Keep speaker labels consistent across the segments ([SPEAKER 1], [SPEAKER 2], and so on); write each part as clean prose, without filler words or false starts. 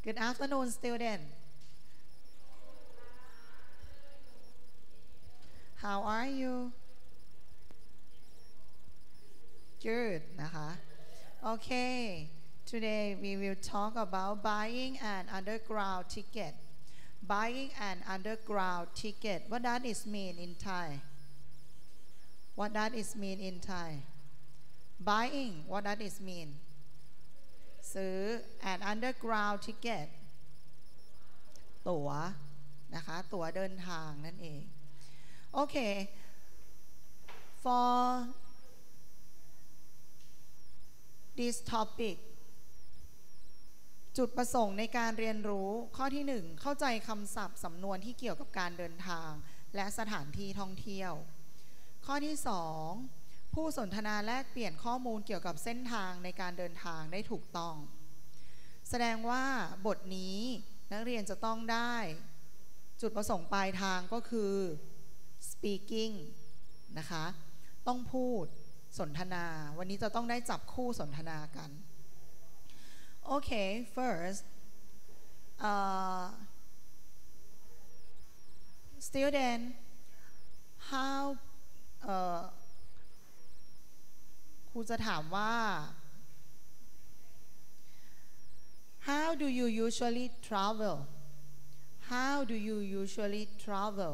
[SPEAKER 1] Good afternoon student How are you Good นะคะ Okay Today we will talk about buying an underground ticket Buying an underground ticket What does it mean in Thai What does it mean in Thai Buying What does it mean ซื้อ an underground ticket ตั๋วนะคะตั๋วเดินทางนั่นเองโอเค for this topic จุดประสงค์ในการเรียนรู้ข้อที่1เข้าใจคำศัพท์สำนวนที่เกี่ยวกับการเดินทางและสถานที่ท่องเที่ยวข้อที่2ผู้สนทนาแลกเปลี่ยนข้อมูลเกี่ยวกับเส้นทางในการเดินทางได้ถูกต้องแสดงว่าบทนี้นักเรียนจะต้องได้จุดประสงค์ปลายทางก็คือ speaking นะคะต้องพูดสนทนาวันนี้จะต้องได้จับคู่สนทนากันโอเค first student how ครูจะถามว่า how do you usually travel how do you usually travel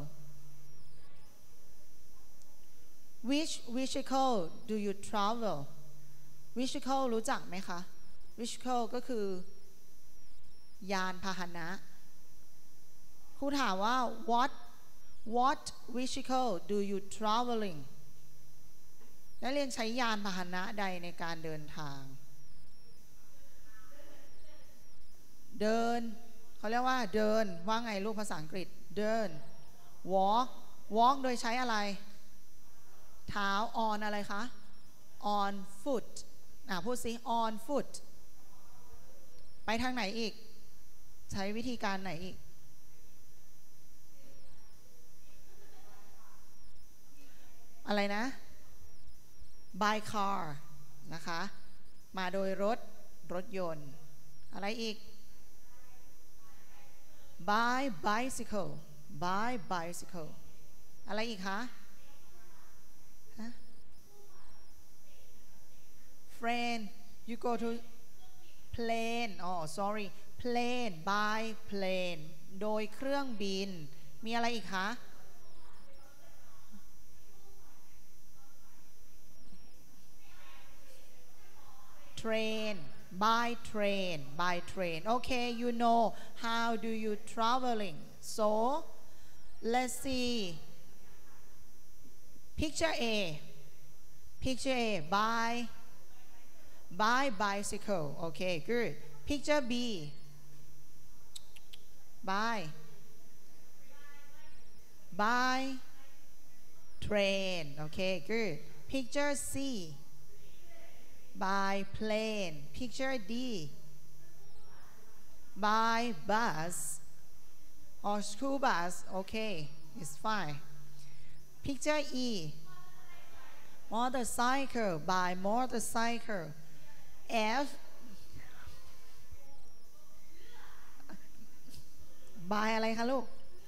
[SPEAKER 1] which vehicle do you travel vehicle รู้จักไหมคะ vehicle ก็คือยานพาหนะครูถามว่า what vehicle do you traveling นักเรียนใช้ยานพาหนะใดในการเดินทางเดินเขาเรียกว่าเดินว่าไงลูกภาษาอังกฤษเดิน walk โดยใช้อะไรเท้า on อะไรคะ on foot พูดสิ on foot ไปทางไหนอีกใช้วิธีการไหนอีกอะไรนะ by car นะคะมาโดยรถยนต์อะไรอีก by bicycle อะไรอีกคะFriend you go to plane sorry plane by plane โดยเครื่องบินมีอะไรอีกคะ train by train okay you know how do you traveling so let's see picture A by bicycle okay good picture B by train okay good picture C by plane picture D by bus or school bus okay it's fine picture E motorcycle by motorcycle F by อะไรคะลูก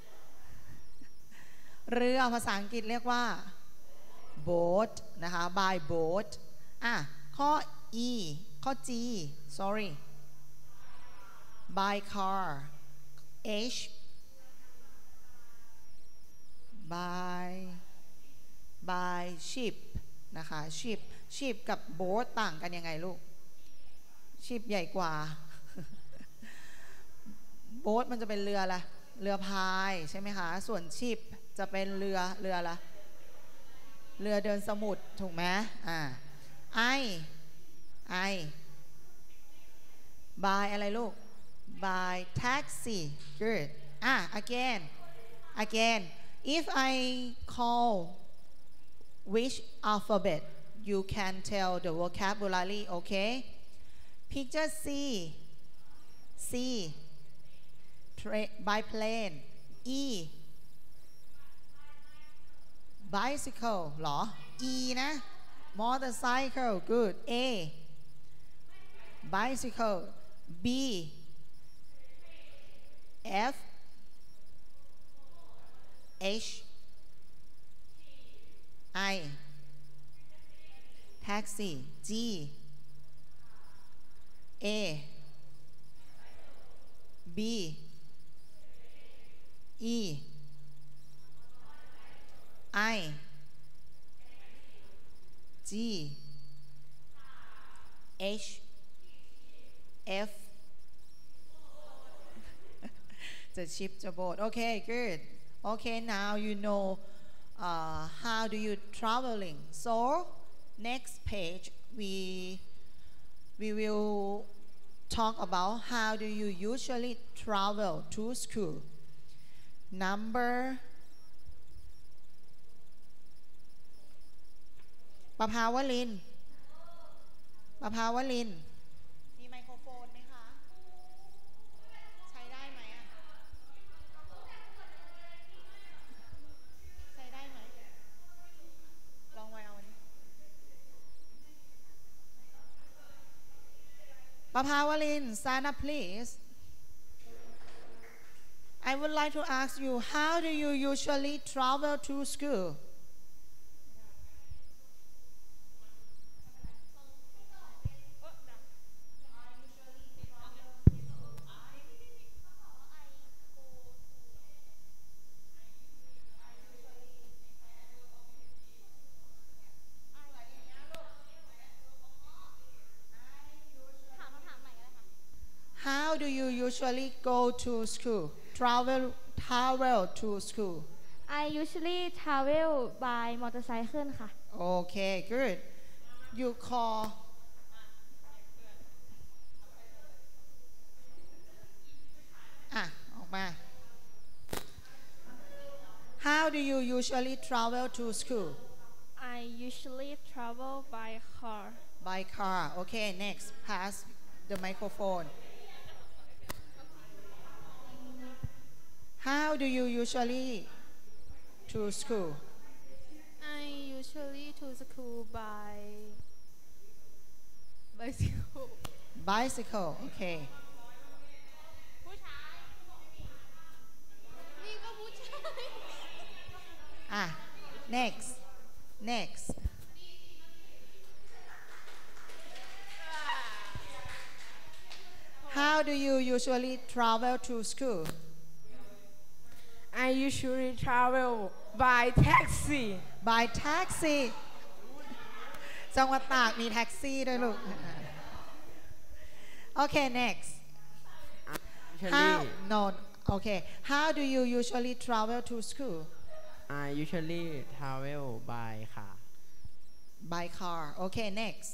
[SPEAKER 1] เรือภาษาอังกฤษเรียกว่า boat นะคะ by boat ข้อ E ข้อ G sorry by car H by ship นะคะ ship กับ boat ต่างกันยังไงลูก ship ใหญ่กว่า boat มันจะเป็นเรือละเรือพายใช่ไหมคะส่วน ship จะเป็นเรือละเรือเดินสมุทรถูกไหมI by อะไรลูก by taxi good again if I call which alphabet you can tell the vocabulary okay picture C by plane E bicycle หรอ E นะ motorcycle good A bicycle B F H I taxi G A B E I G H F จะชิปจะโบด okay good okay now you know how do you traveling so next page we will talk about how do you usually travel to school number ประภาวลินมีไมโครโฟนไหมคะใช้ได้ไหมอ่ะใช้ได้ไหมลองไว้เอาอันนี้ประภาวลิน stand up please I would like to ask you how do you usually travel to school How do you usually go to school? Travel to school.
[SPEAKER 2] I usually travel by motorcycle ค่ะ
[SPEAKER 1] Okay, good. You call. ออกมา How do you usually travel to school?
[SPEAKER 2] I usually travel by car.
[SPEAKER 1] By car. Okay, next. Pass the microphone. How do you usually to school?
[SPEAKER 2] I usually to school by bicycle.
[SPEAKER 1] Bicycle. Okay.
[SPEAKER 2] ผู้ชายนี่ก็ผู้ชาย
[SPEAKER 1] Next. How do you usually travel to school?
[SPEAKER 3] I usually travel by taxi.
[SPEAKER 1] By taxi. จังหวัดตากมีแท็กซี่ด้วยลูก Okay, next. How? No. Okay. How do you usually travel to school?
[SPEAKER 3] I usually travel by car.
[SPEAKER 1] By car. Okay, next.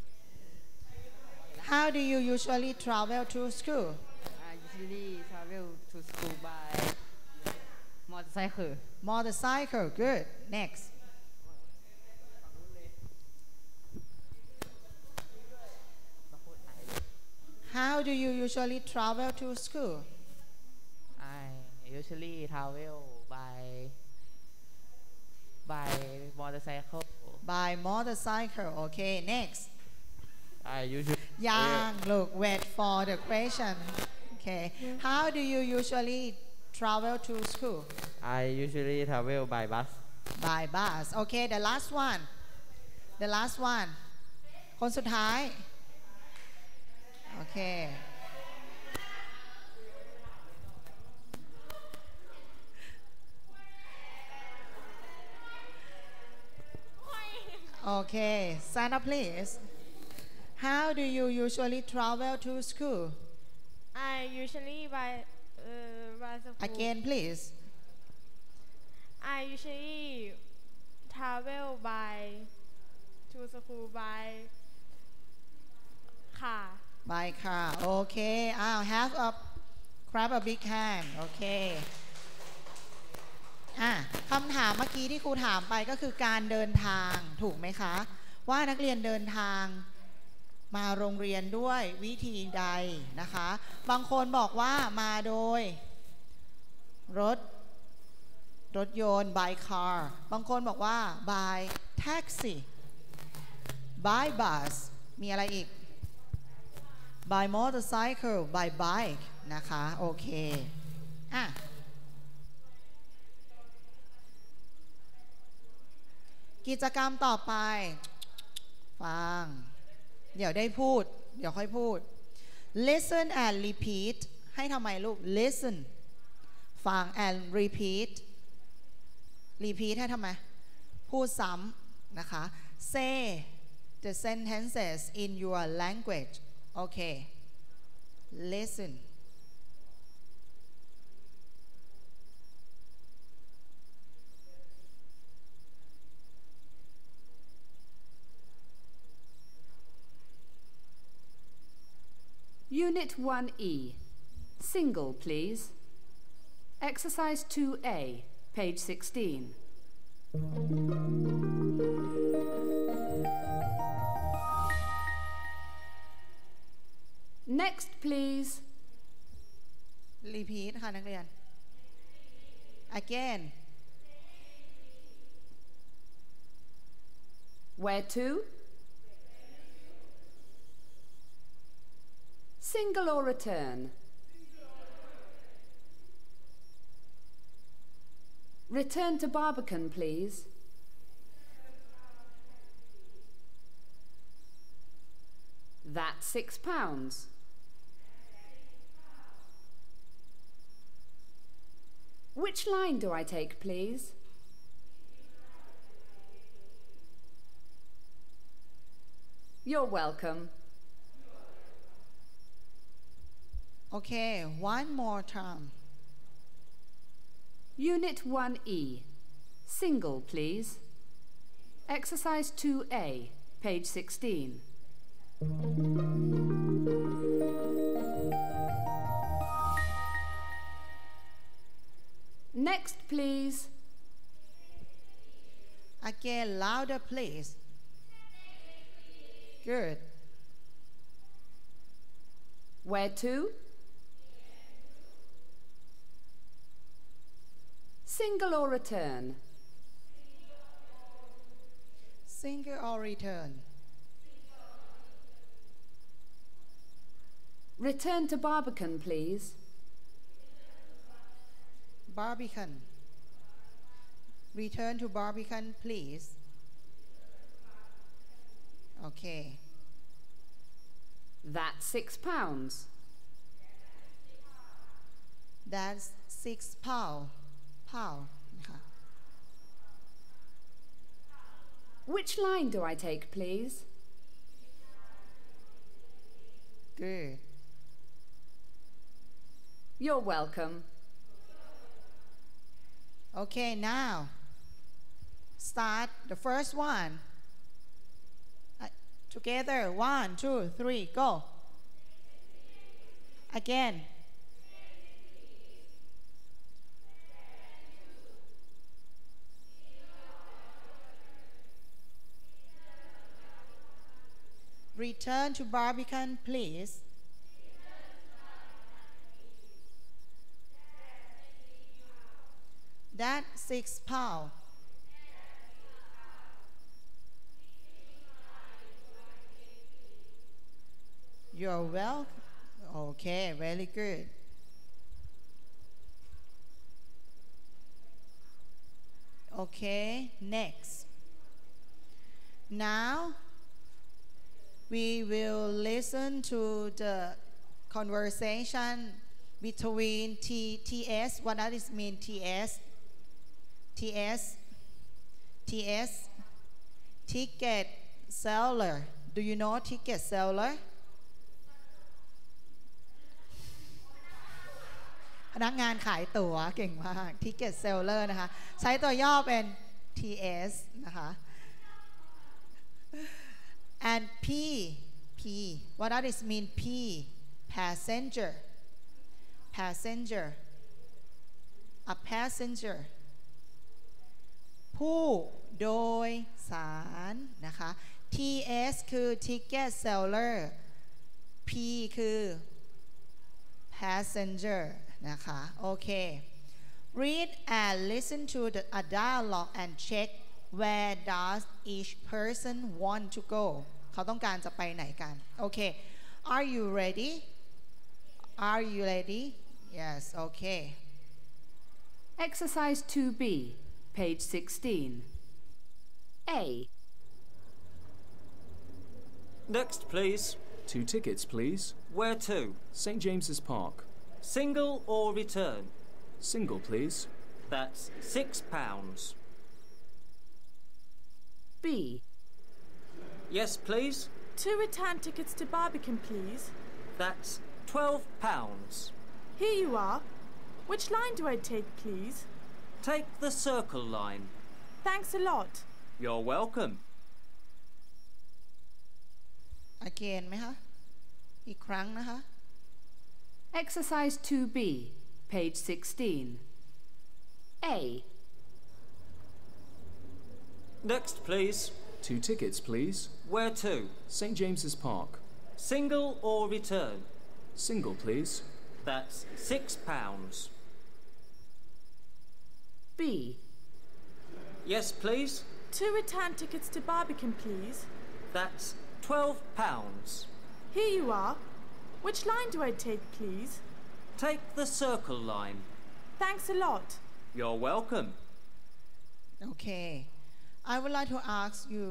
[SPEAKER 1] How do you usually travel to school?
[SPEAKER 4] I usually travel to school by motorcycle.
[SPEAKER 1] Motorcycle. Good. Next. How do you usually travel to school?
[SPEAKER 4] I usually travel by motorcycle.
[SPEAKER 1] By motorcycle. Okay, next.
[SPEAKER 3] I usually
[SPEAKER 1] Look, wait for the question. Okay. How do you usually travel to school?
[SPEAKER 3] I usually travel by bus.
[SPEAKER 1] By bus. Okay, the last one.คนสุดท้าย Okay. Okay, stand up please. How do you usually travel to school?
[SPEAKER 2] I usually by school.
[SPEAKER 1] Again, please.
[SPEAKER 2] I usually travel to school by car.
[SPEAKER 1] By car. Okay. Grab a big hand. Okay. คำถามเมื่อกี้ที่ครูถามไปก็คือการเดินทางถูกไหมคะ ว่านักเรียนเดินทางมาโรงเรียนด้วยวิธีใดนะคะ บางคนบอกว่ามาโดยรถยนต์ by car บางคนบอกว่า by taxi by bus มีอะไรอีก by motorcycle by bike นะคะโอเคอ่ะกิจกรรมต่อไปฟังเดี๋ยวได้พูดเดี๋ยวค่อยพูด listen and repeat ให้ทำไมลูก listen ฟัง and repeat repeat ให้ทำไมพูดซ้ำนะคะ say the sentences in your language โอเค listen
[SPEAKER 5] Unit 1E. Single, please. Exercise 2A, page 16. Next, please.
[SPEAKER 1] repeat ค่ะนักเรียน again
[SPEAKER 5] Where to? Single or return? Return to Barbican, please. That's £6. Which line do I take, please? You're welcome.
[SPEAKER 1] okay one more time
[SPEAKER 5] Unit 1E. Single, please. Exercise 2A, page 16. Next, please.
[SPEAKER 1] again louder please good
[SPEAKER 5] Where to? Single or return?
[SPEAKER 1] single or return
[SPEAKER 5] Return to Barbican, please.
[SPEAKER 1] Barbican return to Barbican please okay
[SPEAKER 5] That's £6.
[SPEAKER 1] that's £6 pound นะคะ
[SPEAKER 5] Which line do I take, please?
[SPEAKER 1] good
[SPEAKER 5] You're welcome.
[SPEAKER 1] okay now start the first one together 1 2 3 go again return to Barbican please that £6 you're welcome okay very good okay next now we will listen to the conversation between TS. What does it mean, TS? TS. TS. Ticket seller. Do you know ticket seller? พนักงานขายตั๋วเก่งมาก Ticket seller นะคะใช้ตัวย่อเป็น TS นะคะ and P what does it mean P passenger a passenger ผู้โดยสารนะคะ TS คือ ticket seller P คือ passenger นะคะโอเค read and listen to a dialogue and check where does each person want to go เขาต้องการจะไปไหนกันโอเค are you ready yes okay
[SPEAKER 5] Exercise 2B, page 16. A.
[SPEAKER 6] Next, please.
[SPEAKER 7] 2 tickets, please.
[SPEAKER 6] Where to?
[SPEAKER 7] St. James's Park.
[SPEAKER 6] Single or return?
[SPEAKER 7] Single, please.
[SPEAKER 6] That's £6.
[SPEAKER 5] B.
[SPEAKER 6] Yes, please.
[SPEAKER 8] 2 return tickets to Barbican, please.
[SPEAKER 6] That's £12.
[SPEAKER 8] Here you are. Which line do I take, please?
[SPEAKER 6] Take the Circle line.
[SPEAKER 8] Thanks a lot.
[SPEAKER 6] You're welcome.
[SPEAKER 1] again ไหมคะ อีกครั้งนะคะ
[SPEAKER 5] Exercise 2B, page 16. A.
[SPEAKER 6] Next, please.
[SPEAKER 7] 2 tickets, please.
[SPEAKER 6] Where to?
[SPEAKER 7] St. James's Park.
[SPEAKER 6] Single or return?
[SPEAKER 7] Single, please.
[SPEAKER 6] That's £6.
[SPEAKER 5] B.
[SPEAKER 6] Yes, please.
[SPEAKER 8] 2 return tickets to Barbican, please.
[SPEAKER 6] That's £12.
[SPEAKER 8] Here you are. Which line do I take, please?
[SPEAKER 6] Take the Circle line.
[SPEAKER 8] Thanks a lot.
[SPEAKER 6] You're welcome.
[SPEAKER 1] Okay I would like to ask you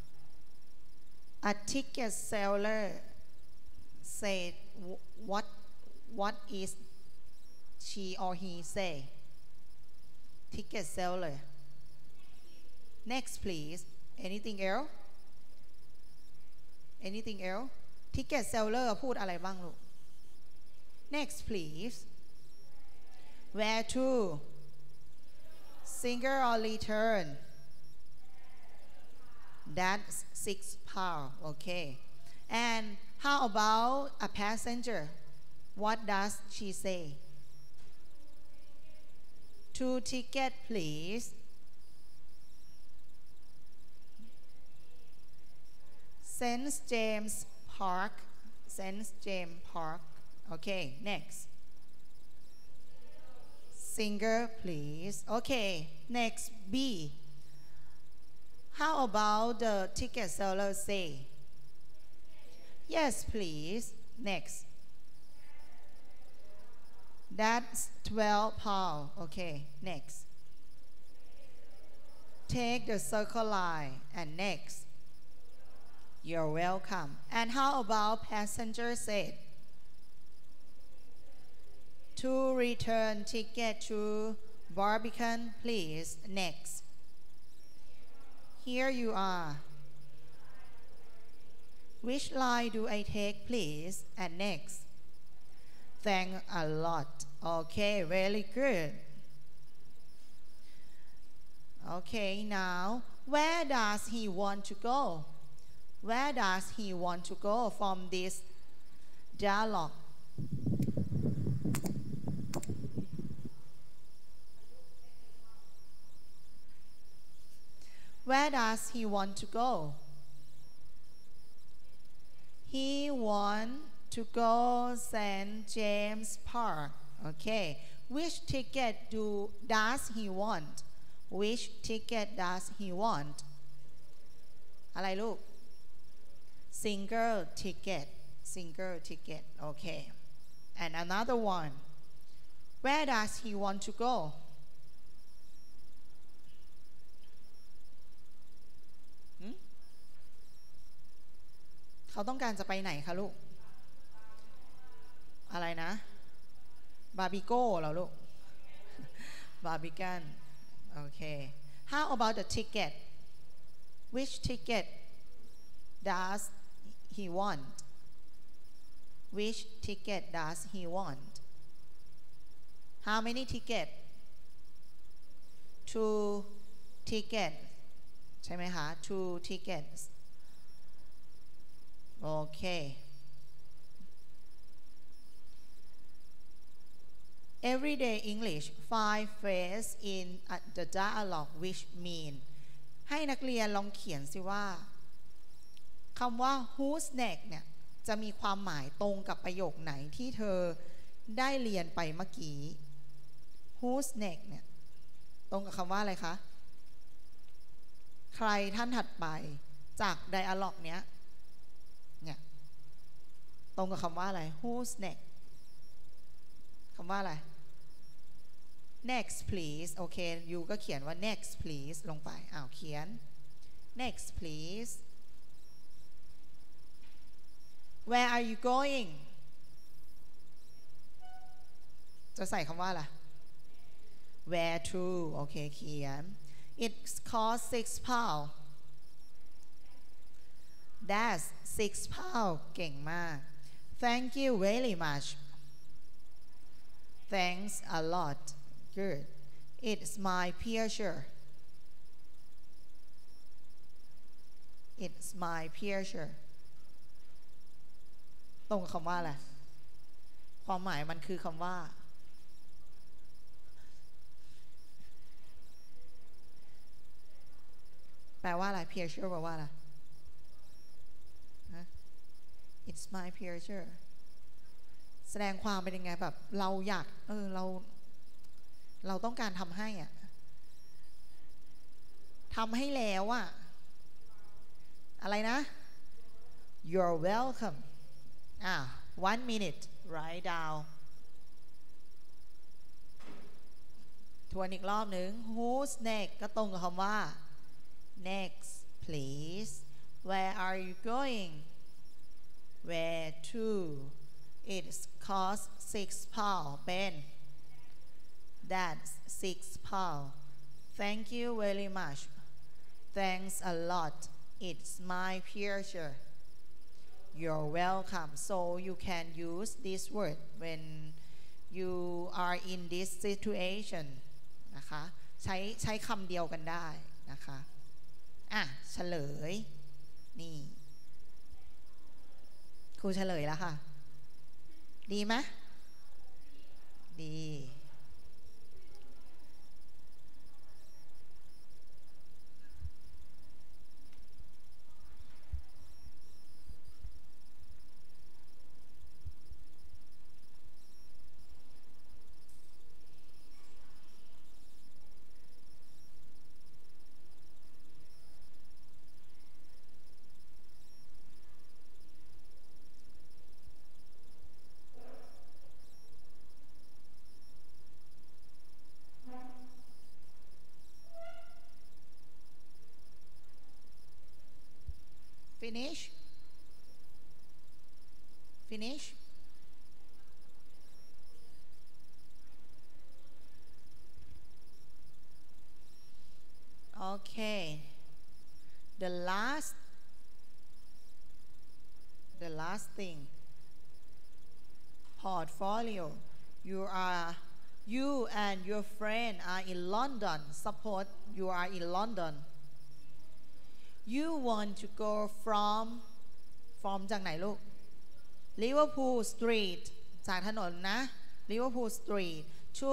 [SPEAKER 1] a ticket seller said what is she or he say ticket seller next please anything else ticket seller พูดอะไรบ้างลูก next please where to single or return that's £6 okay and how about a passenger what does she say 2 ticket please St. James Park okay next Singer please okay next B how about the ticket seller say yes please next that's £12 okay next take the Circle line and next you're welcome and how about passenger said 2 return ticket to Barbican please next here you are which line do I take please and next thank a lot okay very good okay now where does he want to go from this dialogue where does he want to go he want to go St. James Park okay which ticket does he wantอะไรลูกsingle ticket okay and another one where does he want to goเขาต้องการจะไปไหนคะลูกอะไรนะบาร์บิโก้เหรอลูกบาร์บิกันโอเค how about the ticket which ticket does he want how many ticket 2 ticket ใช่ไหมคะ 2 tickets okay everyday English 5 phrases in the dialogue which mean ให้นักเรียนลองเขียนสิว่าคำว่า whose neck เนี่ยจะมีความหมายตรงกับประโยคไหนที่เธอได้เรียนไปเมื่อกี้ whose neck เนี่ยตรงกับคำว่าอะไรคะใครท่านถัดไปจาก dialogue เนี้ยเนี่ยตรงกับคำว่าอะไร whose neck คำว่าอะไร next please โอเคยูก็เขียนว่า next please ลงไปเขียน next please where are you going จะใส่คำว่าอะไร where to โอเคเขียน it cost 6 pound that's 6 pound เก่งมาก thank you very much thanks a lot good it's my pleasure it's my pleasure ตรงกับคำว่าอะไรความหมายมันคือคำว่าแปลว่าอะไร pleasure แปลว่าอะไร it's my pleasure แสดงความเป็นยังไงแบบเราอยากเราต้องการทำให้ทำให้แล้วอะไรนะ you're welcome 1 minute write down ทวนอีกรอบหนึ่ง who's next ก็ตรงกับคำว่า next please where are you going where to it costs 6 pound เป็น that's 6 pound thank you very much thanks a lot it's my pleasure you're welcome so you can use this word when you are in this situation นะคะใช้คำเดียวกันได้นะคะเฉลยนี่ครูเฉลยแล้วค่ะดีไหมดี finish okay the last thing portfolio you and your friend are in London suppose you are in London you want to go from จากไหนลูก Liverpool Street จากถนนนะ Liverpool Street to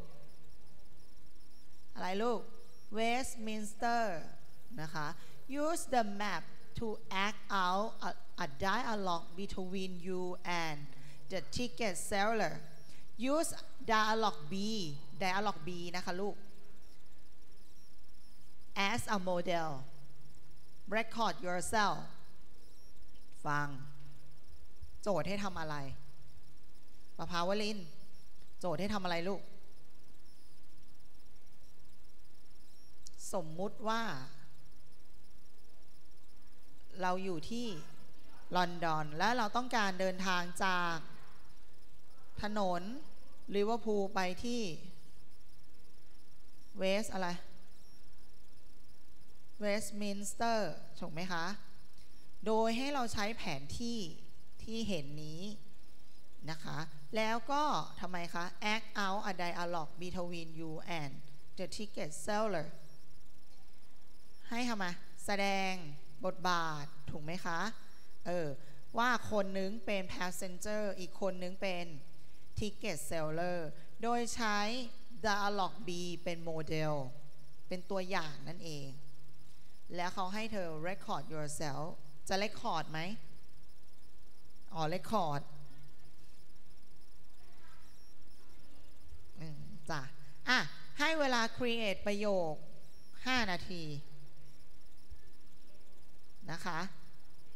[SPEAKER 1] อะไรลูก Westminster นะคะ use the map to act out a dialogue between you and the ticket seller use dialogue B นะคะลูก as a model record yourself ฟังโจทย์ให้ทำอะไรประภาวลินโจทย์ให้ทำอะไรลูกสมมุติว่าเราอยู่ที่ลอนดอนและเราต้องการเดินทางจากถนนลิเวอร์พูลไปที่เวสอะไรเวสต์มินสเตอร์ถูกไหมคะโดยให้เราใช้แผนที่เห็นนี้นะคะแล้วก็ทำไมคะ act out a dialogue between you and the ticket seller ให้ทำไมแสดงบทบาทถูกไหมคะว่าคนนึงเป็น passenger อีกคนนึงเป็น ticket seller โดยใช้ dialogue B เป็นโมเดลเป็นตัวอย่างนั่นเองแล้วเขาให้เธอ record yourself จะ record ไหมrecord จ้ะให้เวลา create ประโยค5 นาทีนะคะ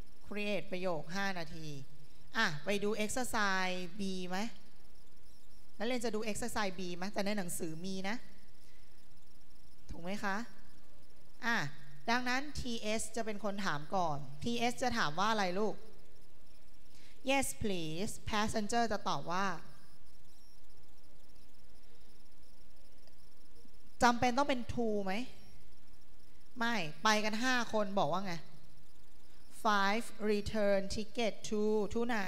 [SPEAKER 1] create ประโยค5 นาทีไปดู exercise B ไหมแล้วเรียนจะดู exercise B ไหมแต่ในหนังสือมีนะถูกไหมคะดังนั้น TS จะเป็นคนถามก่อน TS จะถามว่าอะไรลูก Yes please passenger จะตอบว่าจำเป็นต้องเป็น to ไหมไม่ไปกัน5คนบอกว่าไง 5 return ticket to ไหน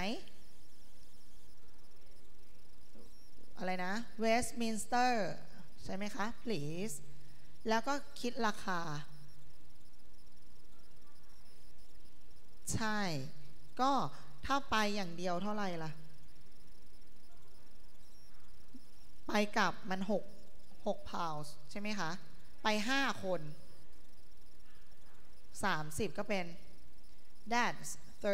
[SPEAKER 1] อะไรนะ Westminster ใช่ไหมคะ please แล้วก็คิดราคาใช่ก็ถ้าไปอย่างเดียวเท่าไหร่ล่ะไปกลับมัน6 pounds ใช่ไหมคะไป5คน30ก็เป็น that's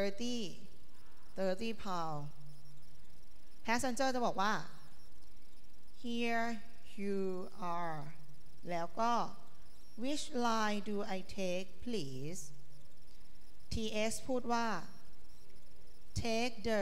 [SPEAKER 1] 30 pounds passenger จะบอกว่า here you are แล้วก็ which line do I take please TS พูดว่า take the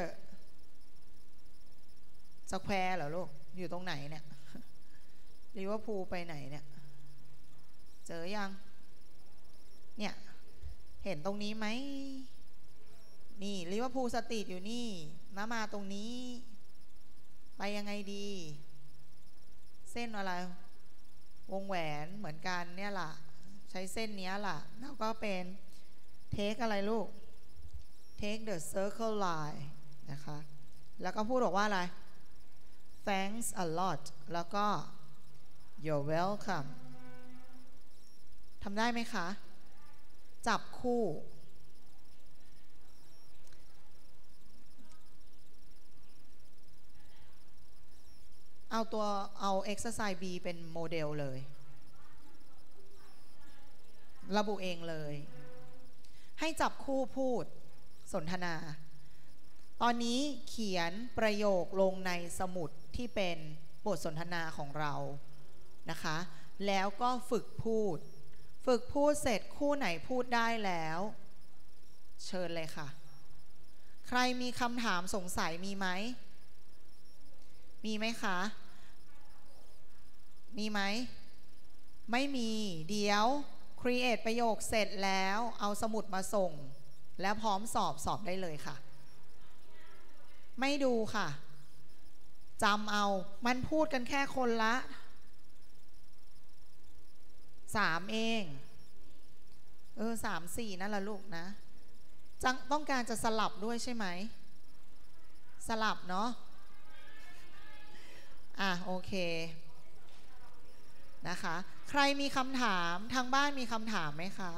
[SPEAKER 1] square เหรอลูกอยู่ตรงไหนเนี่ยลิเวอร์พูลไปไหนเนี่ยเจอยังเนี่ยเห็นตรงนี้ไหมนี่ลิเวอร์พูลสตรีทอยู่นี่มาตรงนี้ไปยังไงดีเส้นอะไรวงแหวนเหมือนกันเนี่ยล่ะใช้เส้นนี้ล่ะแล้วก็เป็น take อะไรลูก take the circle line นะคะแล้วก็พูดบอกว่าอะไร thanks a lot แล้วก็ you're welcome ทำได้ไหมคะจับคู่เอา exercise B เป็นโมเดลเลยระบุเองเลยให้จับคู่พูดสนทนาตอนนี้เขียนประโยคลงในสมุดที่เป็นบทสนทนาของเรานะคะแล้วก็ฝึกพูดเสร็จคู่ไหนพูดได้แล้วเชิญเลยค่ะใครมีคำถามสงสัยมีไหมคะมีไหมไม่มีเดี๋ยว create ประโยคเสร็จแล้วเอาสมุดมาส่งแล้วพร้อมสอบได้เลยค่ะไม่ดูค่ะจำเอามันพูดกันแค่คนละ3เอง3 4นั่นละลูกนะต้องการจะสลับด้วยใช่ไหมสลับเนาะโอเคนะคะใครมีคำถามทางบ้านมีคำถามไหมคะ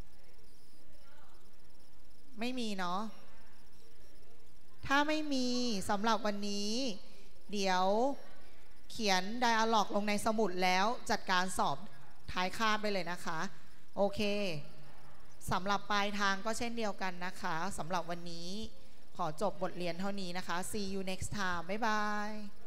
[SPEAKER 1] ไม่มีเนาะถ้าไม่มีสำหรับวันนี้เดี๋ยวเขียน dialog ลงในสมุดแล้วจัดการสอบท้ายคาบไปเลยนะคะโอเคสำหรับปลายทางก็เช่นเดียวกันนะคะสำหรับวันนี้ขอจบบทเรียนเท่านี้นะคะ see you next time บ๊ายบาย